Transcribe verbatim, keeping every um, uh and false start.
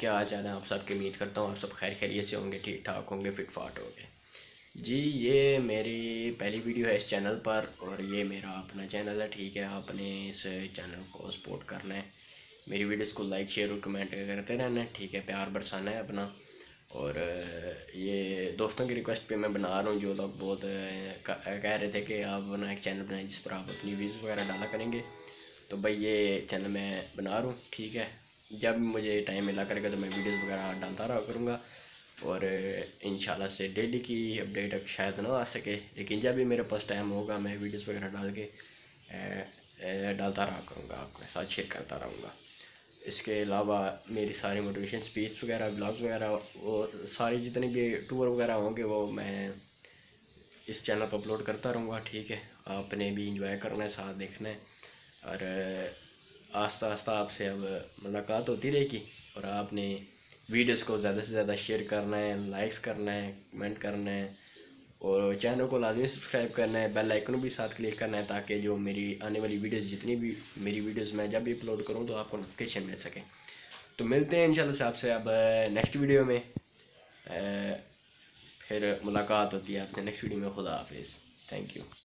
क्या हाल चाल है आप सबकी। उम्मीद करता हूँ आप सब खैर खैरियत से होंगे, ठीक ठाक होंगे, फिट फाट होंगे। जी ये मेरी पहली वीडियो है इस चैनल पर और ये मेरा अपना चैनल है, ठीक है। आपने इस चैनल को सपोर्ट करना है, मेरी वीडियोस को लाइक शेयर और कमेंट करते रहना है, ठीक है। प्यार बरसाना है अपना। और ये दोस्तों की रिक्वेस्ट पे मैं बना रहा हूँ। जो लोग बहुत कह रहे थे कि आप अपना एक चैनल बनाएं जिस पर आप अपनी वीडियोस वगैरह डाला करेंगे, तो भाई ये चैनल मैं बना रहा हूँ, ठीक है। जब मुझे टाइम मिला करेगा तो मैं वीडियोस वगैरह डालता रहा करूँगा और इंशाल्लाह से डेली की अपडेट शायद ना आ सके, लेकिन जब भी मेरे पास टाइम होगा मैं वीडियोस वगैरह डाल के डालता रहा करूँगा, आपके साथ शेयर करता रहूँगा। इसके अलावा मेरी सारी मोटिवेशन स्पीच वगैरह, ब्लॉग्स वगैरह, वो सारी जितने भी टूर वगैरह होंगे वो मैं इस चैनल पर अपलोड करता रहूँगा, ठीक है। आपने भी इंजॉय करना है, साथ देखना है और आस्ता आस्ता आपसे अब मुलाकात होती रहेगी। और आपने वीडियोस को ज़्यादा से ज़्यादा शेयर करना है, लाइक्स करना है, कमेंट करना है और चैनल को लाजमी सब्सक्राइब करना है, बेल आइकन भी साथ क्लिक करना है ताकि जो मेरी आने वाली वीडियोस, जितनी भी मेरी वीडियोस मैं जब भी अपलोड करूँ तो आपको नोटिफिकेशन मिल सके। तो मिलते हैं इंशाल्लाह से आपसे अब नेक्स्ट वीडियो में। फिर मुलाकात होती है आपसे नेक्स्ट वीडियो में। खुदा हाफिज़, थैंक यू।